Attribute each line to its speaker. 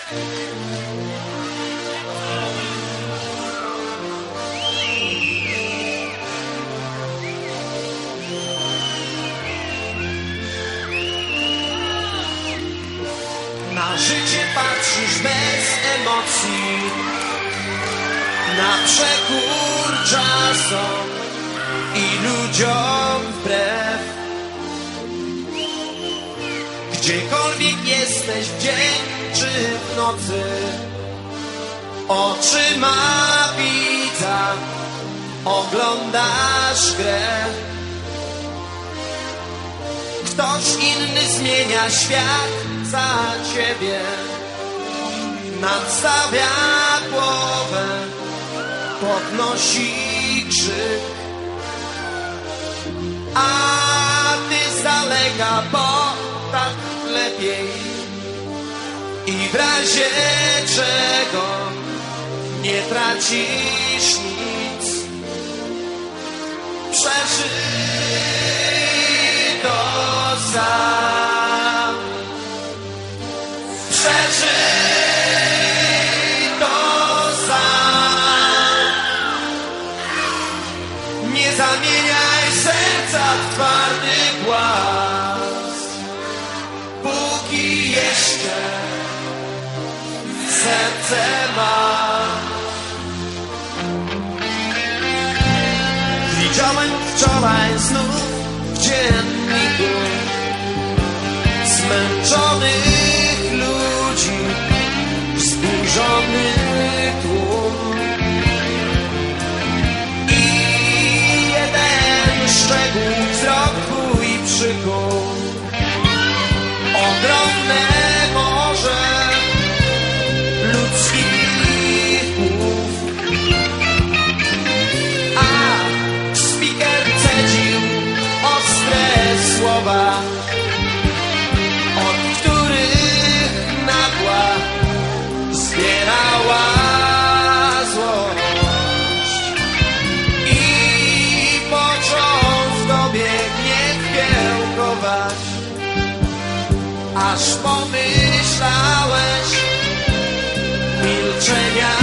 Speaker 1: Na życie patrzysz bez emocji, na przekór czasom i ludziom wbrew. Gdziekolwiek jesteś, w dzień czy w nocy, oczyma widza oglądasz grę. Ktoś inny zmienia świat za ciebie, nadstawia głowę, podnosi krzyk, a ty z daleka, bo tak lepiej. I w razie czego nie tracisz nic, przeżyj to sam. Przeżyj to sam. Nie zamieniaj serca w twardy głaz, póki jeszcze serce masz. Widziałem wczoraj znów w dzienniku zmęczonych ludzi, wzburzony tłum i jeden szczegół wzrok twój przykuł. Ogromne morze ludzkich głów, a speaker cedził ostre słowa, od których nagła zbierała złość i począł w tobie gniew kiełkować, aż pomyślałeś milczenia